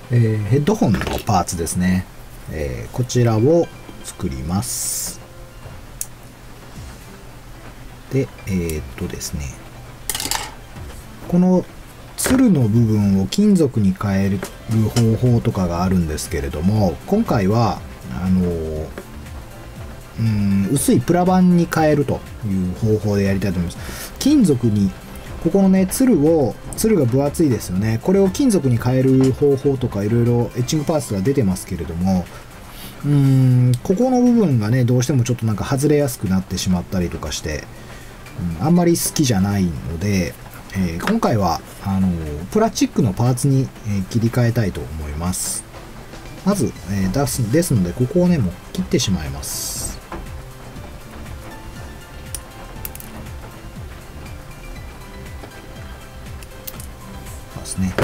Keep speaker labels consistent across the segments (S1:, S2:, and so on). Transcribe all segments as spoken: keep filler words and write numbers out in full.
S1: えーヘッドホンのパーツですね。えーこちらを作ります。で、えーっとですね、このつるの部分を金属に変える方法とかがあるんですけれども、今回はあのーうん薄いプラ板に変えるという方法でやりたいと思います。金属にここのね、つるを、つるが分厚いですよね。これを金属に変える方法とかいろいろエッチングパーツが出てますけれども、うーん、ここの部分がね、どうしてもちょっとなんか外れやすくなってしまったりとかして、うん、あんまり好きじゃないので、えー今回は、あのープラスチックのパーツに、えー切り替えたいと思います。まず、えー出す、ですので、ここをね、もう切ってしまいます。そうですね。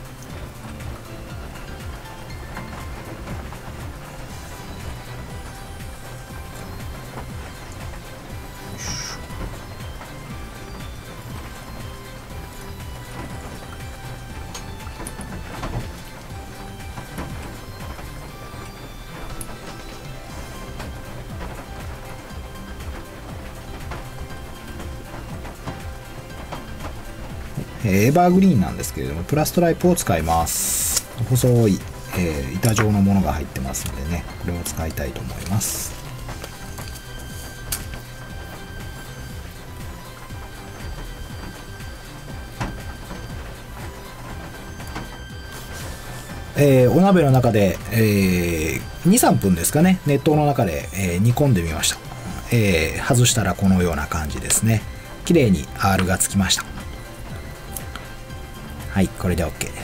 S1: エバーグリーンなんですけれども、プラストライプを使います。細い、えー板状のものが入ってますのでね、これを使いたいと思います。えーお鍋の中で、えーに、さんぷんですかね、熱湯の中で、えー煮込んでみました。えー外したらこのような感じですね。綺麗に アール がつきました。はい、これで OK です。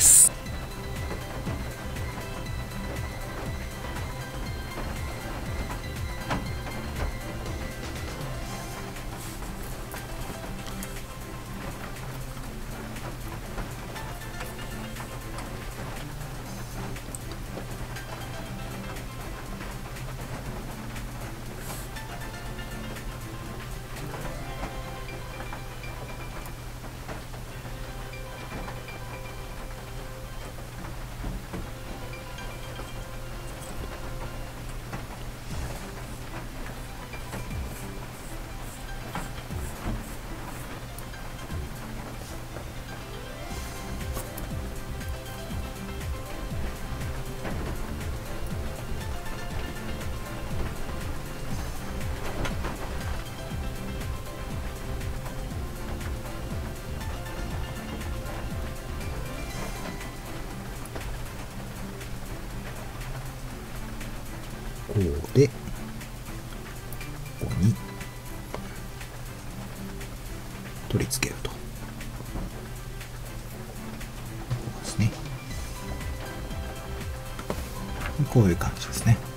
S1: こうで、ここに取り付けると。こうですね。こういう感じですね。